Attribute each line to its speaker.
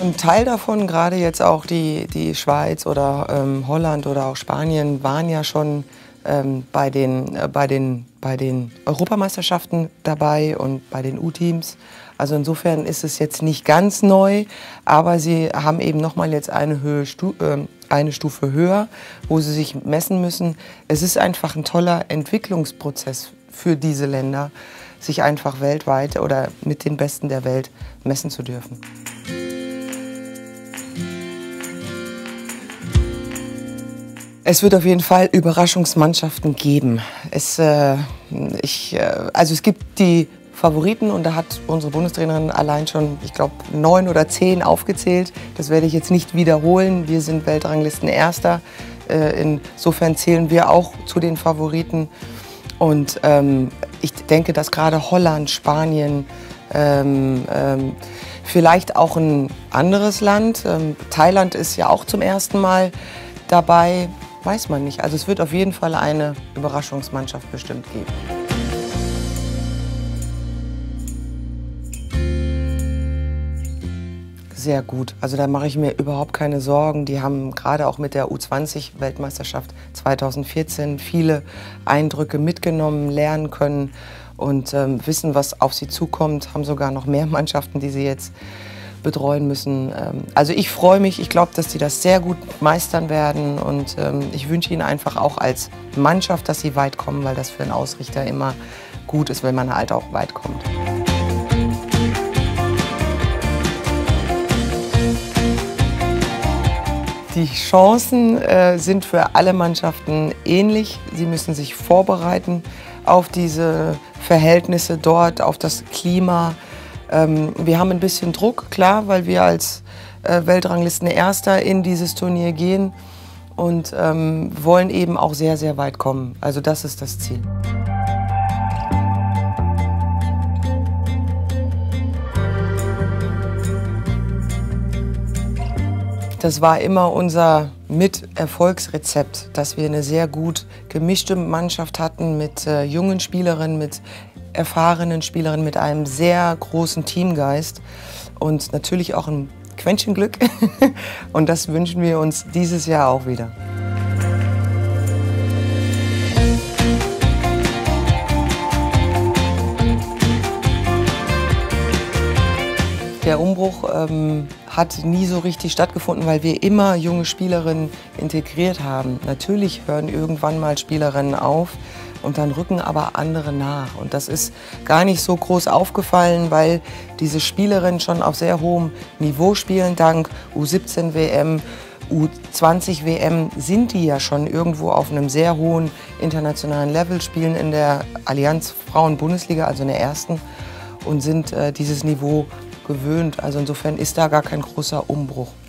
Speaker 1: Ein Teil davon, gerade jetzt auch die Schweiz oder Holland oder auch Spanien, waren ja schon bei den Europameisterschaften dabei und bei den U-Teams. Also insofern ist es jetzt nicht ganz neu, aber sie haben eben noch mal jetzt eine Stufe höher, wo sie sich messen müssen. Es ist einfach ein toller Entwicklungsprozess für diese Länder, sich einfach weltweit oder mit den Besten der Welt messen zu dürfen. Es wird auf jeden Fall Überraschungsmannschaften geben. Also es gibt die Favoriten und da hat unsere Bundestrainerin allein schon, ich glaube, 9 oder 10 aufgezählt. Das werde ich jetzt nicht wiederholen. Wir sind Weltranglisten Erster. Insofern zählen wir auch zu den Favoriten. Und ich denke, dass gerade Holland, Spanien, vielleicht auch ein anderes Land, Thailand ist ja auch zum ersten Mal dabei, weiß man nicht. Also es wird auf jeden Fall eine Überraschungsmannschaft bestimmt geben. Sehr gut. Also da mache ich mir überhaupt keine Sorgen. Die haben gerade auch mit der U20-Weltmeisterschaft 2014 viele Eindrücke mitgenommen, lernen können und wissen, was auf sie zukommt. Haben sogar noch mehr Mannschaften, die sie jetzt betreuen müssen. Also ich freue mich. Ich glaube, dass sie das sehr gut meistern werden und ich wünsche ihnen einfach auch als Mannschaft, dass sie weit kommen, weil das für einen Ausrichter immer gut ist, wenn man halt auch weit kommt. Die Chancen sind für alle Mannschaften ähnlich. Sie müssen sich vorbereiten auf diese Verhältnisse dort, auf das Klima. Wir haben ein bisschen Druck, klar, weil wir als Weltranglisten Erster in dieses Turnier gehen und wollen eben auch sehr, sehr weit kommen. Also das ist das Ziel. Das war immer unser Mit-Erfolgsrezept, dass wir eine sehr gut gemischte Mannschaft hatten mit jungen Spielerinnen, mit erfahrenen Spielerinnen, mit einem sehr großen Teamgeist und natürlich auch ein Quäntchen Glück. Und das wünschen wir uns dieses Jahr auch wieder. Der Umbruch hat nie so richtig stattgefunden, weil wir immer junge Spielerinnen integriert haben. Natürlich hören irgendwann mal Spielerinnen auf und dann rücken aber andere nach. Und das ist gar nicht so groß aufgefallen, weil diese Spielerinnen schon auf sehr hohem Niveau spielen. Dank U17-WM, U20-WM sind die ja schon irgendwo auf einem sehr hohen internationalen Level, spielen in der Allianz Frauen-Bundesliga, also in der ersten, und sind dieses Niveau gewöhnt. Also insofern ist da gar kein großer Umbruch.